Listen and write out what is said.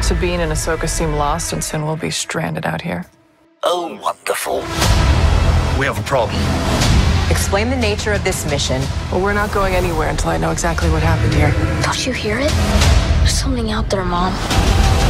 Sabine and Ahsoka seem lost, and soon we'll be stranded out here. Oh, wonderful. We have a problem. Explain the nature of this mission. Well, we're not going anywhere until I know exactly what happened here. Don't you hear it? There's something out there, Mom.